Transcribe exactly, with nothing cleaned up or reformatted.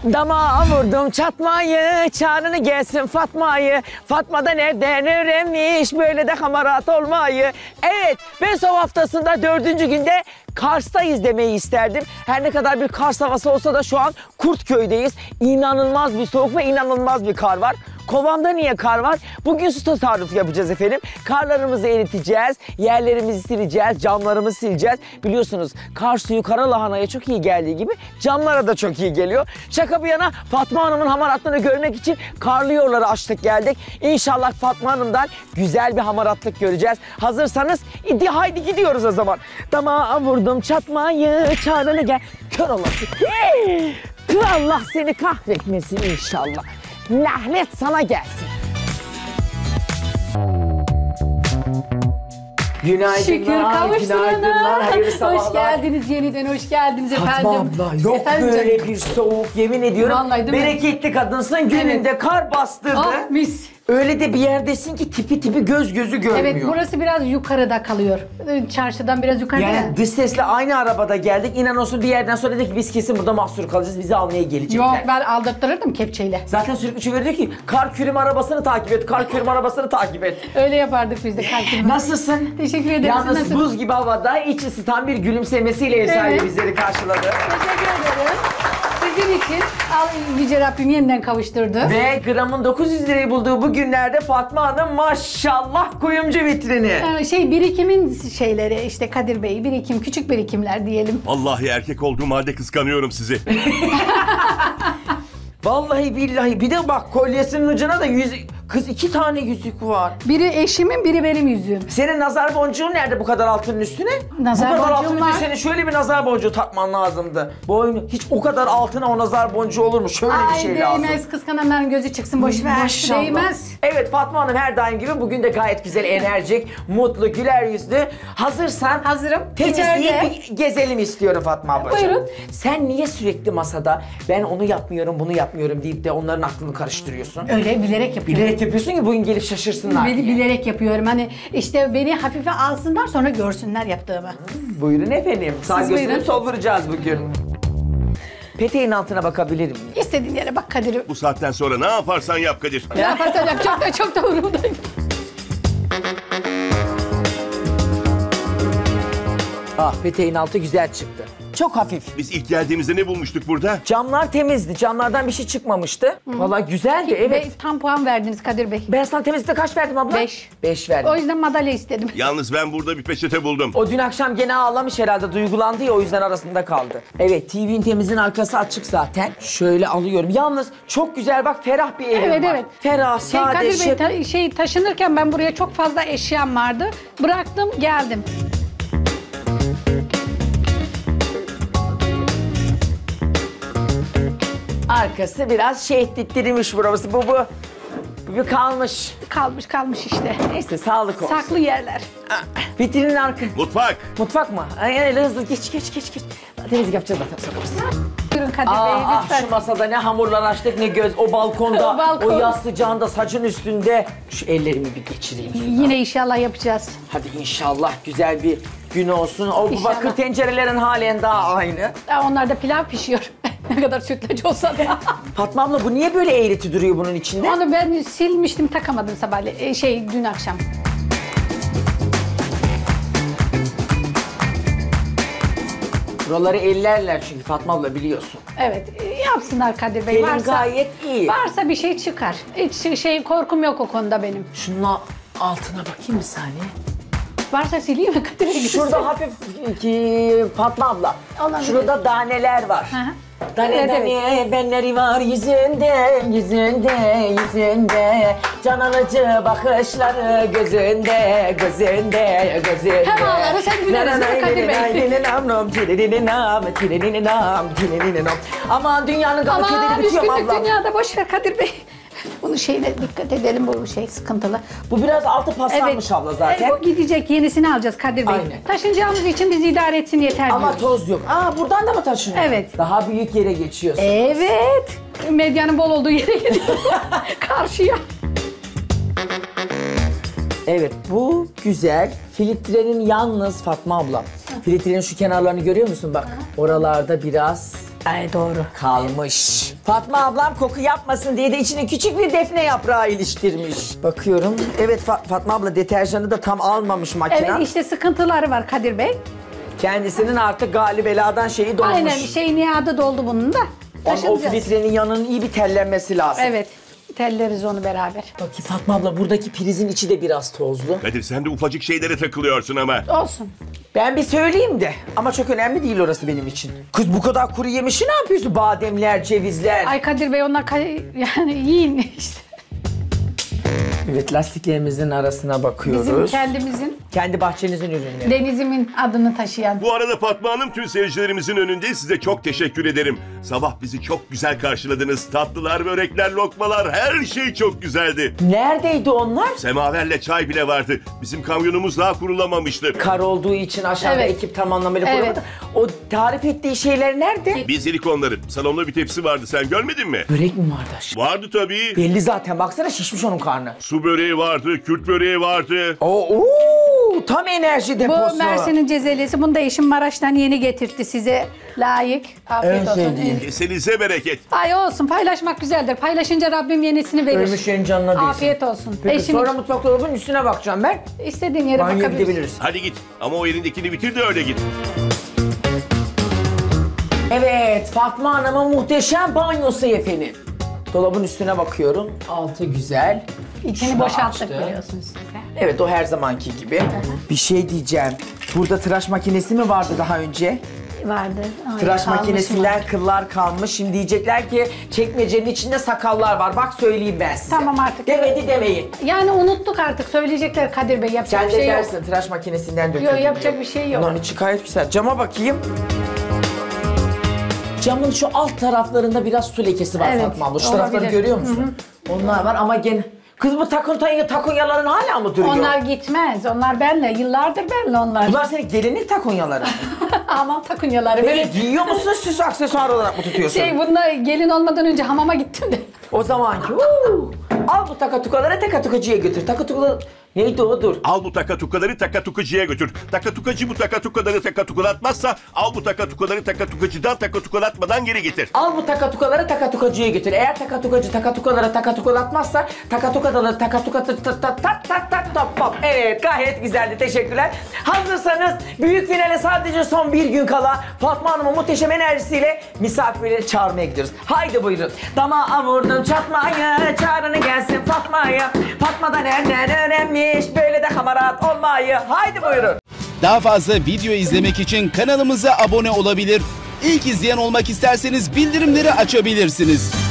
Damağa vurdum çatmayı, çağrını gelsin Fatma'yı. Fatma da nereden öğrenmiş böyle de hamarat olmayı. Evet, ben son haftasında dördüncü günde Kars'tayız demeyi isterdim. Her ne kadar bir Kars havası olsa da şu an Kurtköy'deyiz. İnanılmaz bir soğuk ve inanılmaz bir kar var. Kovamda niye kar var? Bugün su tasarrufu yapacağız efendim. Karlarımızı eriteceğiz, yerlerimizi sileceğiz, camlarımızı sileceğiz. Biliyorsunuz kar suyu kara lahanaya çok iyi geldiği gibi camlara da çok iyi geliyor. Şaka bir yana Fatma Hanım'ın hamaratlığını görmek için karlı yolları açtık geldik. İnşallah Fatma Hanım'dan güzel bir hamaratlık göreceğiz. Hazırsanız idi haydi gidiyoruz o zaman. Damağa vurdum çatmayı, çağrını gel. Kör olası. Allah seni kahretmesin inşallah. Lahnet sana gelsin. Günaydınlar, Şükür günaydınlar, hayırlı sabahlar. Hoş geldiniz yeniden, hoş geldiniz efendim. Fatma abla, yok efendim, böyle canım. bir soğuk, yemin ediyorum. Vallahi değil mi? Bereketli kadınsın, gününde Evet. kar bastırdı. Ah mis. Öyle de bir yerdesin ki tipi tipi göz gözü görmüyor. Evet, burası biraz yukarıda kalıyor. Çarşıdan biraz yukarıda Yani ya. dış sesle aynı arabada geldik. İnan olsun bir yerden sonra dedik ki biz kesin burada mahsur kalacağız. Bizi almaya gelecekler. Yok, ben aldırtırırdım kepçeyle. Zaten sürekli çeviriyor diyor ki kar kürüm arabasını takip et, kar kürüm arabasını takip et. Öyle yapardık biz de kalkın. Nasılsın? Teşekkür ederim. Yalnız Siz nasılsınız? buz gibi havada iç ısıtan bir gülümsemesiyle ev sahibi Evet. bizleri karşıladı. Teşekkür ederim. Sizin için al, Yüce Rabbim yeniden kavuşturdu. Ve gramın dokuz yüz lirayı bulduğu bu günlerde Fatma Hanım maşallah kuyumcu vitrini. Ee, Şey birikimin şeyleri işte Kadir Bey, birikim, küçük birikimler diyelim. Vallahi erkek olduğum halde kıskanıyorum sizi. Vallahi billahi bir de bak kolyesinin ucuna da yüzük. Kız iki tane yüzük var. Biri eşimin, biri benim yüzüğüm. Senin nazar boncuğun nerede bu kadar altının üstüne? Nazar bu kadar boncuğum altın var. üstüne şöyle bir nazar boncuğu takman lazımdı. Boynu hiç o kadar altına o nazar boncuğu olur mu? Şöyle bir Ay şey lazım. değmez, kıskananların gözü çıksın, boş ver. Maşallah. Değmez. Evet Fatma Hanım her daim gibi bugün de gayet güzel, enerjik, mutlu, güler yüzlü. Hazırsan Hazırım. temizleyip İçeride. bir gezelim istiyorum Fatma ablacığım. Buyurun. Sen niye sürekli masada ben onu yapmıyorum, bunu yapmıyorum deyip de onların aklını karıştırıyorsun? Öyle bilerek yapıyorum. Bilerek yapıyorsun ki bugün gelip şaşırsınlar Bili- diye. bilerek yapıyorum. Hani işte beni hafife alsınlar, sonra görsünler yaptığımı. Buyurun efendim. Sağ Siz gözünü buyurun. solduracağız bugün. Peteğin altına bakabilir miyim? İstediğin yere bak Kadir'im. Bu saatten sonra ne yaparsan yap Kadir. Ne yaparsan yap, çok da çok da umurumdayım. Ah peteğin altı güzel çıktı. Çok hafif. Biz ilk geldiğimizde ne bulmuştuk burada? Camlar temizdi. Camlardan bir şey çıkmamıştı. Vallahi güzeldi evet. Ve tam puan verdiniz Kadir Bey. Ben sana temizlikte kaç verdim abla? Beş. Beş verdim. O yüzden madalya istedim. Yalnız ben burada bir peçete buldum. O dün akşam gene ağlamış herhalde, duygulandı ya, o yüzden arasında kaldı. Evet, T V'nin temizin arkası açık zaten. Şöyle alıyorum. Yalnız çok güzel bak, ferah bir evim Evet, var. evet. Ferah, Şey, sade, Kadir Bey şık. ta- şey taşınırken ben buraya çok fazla eşyam vardı. Bıraktım, geldim. Arkası biraz şey ettirmiş burası. Bu bu. Bu bir kalmış. Kalmış kalmış işte. Neyse sağlık olsun. Saklı yerler. Ah, vitrinin arka. Mutfak. Mutfak mı? Ay, ay, hızlı geç geç geç geç. Temizlik yapacağız zaten sonra. Buyurun Kadir Aa, Bey ah, lütfen. şu masada ne hamurlar açtık ne göz. O balkonda, O balkon. o yaz sıcağında saçın üstünde. Şu ellerimi bir geçireyim. Yine inşallah yapacağız. Hadi inşallah güzel bir gün olsun. O bu İnşallah. bakır tencerelerin halen daha aynı. Ya onlar da pilav pişiyor. Ne kadar sütlaç olsa da. Fatma abla bu niye böyle eğreti duruyor bunun içinde? Onu ben silmiştim, takamadım sabahleyin. E, şey dün akşam. Buraları ellerler çünkü Fatma abla biliyorsun. Evet, e, yapsınlar Kadir Bey. Elin Varsa, gayet iyi. varsa bir şey çıkar. Hiç şey korkum yok o konuda benim. Şunun altına bakayım bir saniye. Varsa sileyim mi Kadir Bey? Şurada hafif ki Fatma abla. Olabilir. Şurada daneler var. Hı hı. Dane Evet, dane benleri var yüzünde, yüzünde, yüzünde. Can alıcı bakışları gözünde, gözünde, gözünde. Hem ağları sen güleriz değil mi Kadir Bey? Aman dünyanın galı Aman kederi bitiyor mu üzgünlük ablam? dünyada, boş ver Kadir Bey. Bunu şeyine dikkat edelim, bu şey sıkıntılı. Bu biraz altı paslanmış abla zaten. E, bu gidecek, yenisini alacağız Kadir Bey. Aynen. Taşınacağımız için bizi idare etsin yeter Ama diyoruz. toz yok. Aa buradan da mı taşınıyor? Evet. Daha büyük yere geçiyorsun. Evet. Medyanın bol olduğu yere gidiyorum. Karşıya. Evet bu güzel. Filtrenin yalnız Fatma abla. Filtrenin şu kenarlarını görüyor musun bak? Oralarda biraz Ay doğru. Kalmış. Fatma ablam koku yapmasın diye de içine küçük bir defne yaprağı iliştirmiş. Bakıyorum. Evet Fa- Fatma abla deterjanı da tam almamış makine. Evet işte sıkıntıları var Kadir Bey. Kendisinin artık galibeladan şeyi dolmuş. Aynen şey nihadı doldu bunun da. Onun o Taşınacağız. filtrenin yanının iyi bir tellenmesi lazım. Evet. Telleriz onu beraber. Bakayım Fatma abla buradaki prizin içi de biraz tozlu. Kadir sen de ufacık şeylere takılıyorsun ama. Olsun. Ben bir söyleyeyim de ama çok önemli değil orası benim için. Kız bu kadar kuru yemişi ne yapıyorsun? Bademler, cevizler. Ay Kadir Bey onlar kay- yani yiyin işte. Evet lastiklerimizin arasına bakıyoruz. Bizim kendimizin, Kendi bahçenizin ürünleri. denizimin adını taşıyan. Bu arada Fatma Hanım tüm seyircilerimizin önünde size çok teşekkür ederim. Sabah bizi çok güzel karşıladınız. Tatlılar, börekler, lokmalar her şey çok güzeldi. Neredeydi onlar? Semaverle çay bile vardı. Bizim kamyonumuz daha kurulamamıştı. Kar olduğu için aşağıda Evet. ekip tam anlamıyla Evet. kuramadı. O tarif ettiği şeyler nerede? Biz yedik onları. Salonda bir tepsi vardı sen görmedin mi? Börek mi vardı aşkım? Vardı tabii. Belli zaten baksana şişmiş onun karnı. Su böreği vardı, Kürt böreği vardı. Oo, oo, tam enerji Bu deposu. Mersin'in cezelesi. Bunu da eşim Maraş'tan yeni getirtti size. Layık. Afiyet En olsun. sevdiğim. Kesenize bereket. Ay olsun paylaşmak güzeldir. Paylaşınca Rabbim yenisini verir. Ölmüşlerin canına değsin. Afiyet olsun. Peki Eşim sonra mutfak dolabının üstüne bakacağım ben. istediğin yere Banyoya bakabilirsin. gidebiliriz. Hadi git ama o elindekini bitir de öyle git. Evet, Fatma Hanım'ın muhteşem banyosu efendim. Dolabın üstüne bakıyorum. Altı güzel. İçini Şunu boşalttık açtı. biliyorsunuz size. Evet, o her zamanki gibi. Bir şey diyeceğim. Burada tıraş makinesi mi vardı daha önce? Vardı. Ay, Tıraş kalmış makinesinden mı? kıllar kalmış. Şimdi diyecekler ki çekmecenin içinde sakallar var. Bak söyleyeyim ben size. Tamam artık. Demedi demeyin. Yani unuttuk artık. Söyleyecekler Kadir Bey. Yapacak Sen bir de şey yok. dersin tıraş makinesinden döküldü. Yok, yapacak diye. bir şey yok. Ulan içi gayet güzel. Cama bakayım. Camın şu alt taraflarında biraz su lekesi var Evet, Fatma abla. Şu tarafları olabilir. görüyor musun? Onlar var ama gene... Kız bu takunya takunyaların hala mı duruyor? Onlar gitmez. Onlar benle. Yıllardır benle onlar. Bunlar senin gelinlik takunyaları. Aman takunyaları. Böyle giyiyor musun süs aksesuar olarak mı tutuyorsun? Şey bunda gelin olmadan önce hamama gittim de. O zamanki. Uuu. Al bu takatukaları takatukacıya götür. Takatukaları... Neydi o dur? Al bu takatukaları takatukacıya götür. Takatukacı bu takatukaları takatukalatmazsa al bu takatukaları takatukacıdan takatukalatmadan geri getir. Al bu takatukaları takatukacıya götür. Eğer takatukacı takatukaları takatukalatmazsa takatukaları takatukatı tat tat tat tat tat tat tat. Evet gayet güzeldi teşekkürler. Hazırsanız büyük finale sadece son bir gün kala Fatma Hanım'ın muhteşem enerjisiyle misafirleri çağırmaya gidiyoruz. Haydi buyurun. Damağa vurdum çatmayı, çağrını gelsin Fatma'yı. Fatma da nereden öğrenmiş böyle de hamarat olmayı. Haydi buyurun. Daha fazla video izlemek için kanalımıza abone olabilir. İlk izleyen olmak isterseniz bildirimleri açabilirsiniz.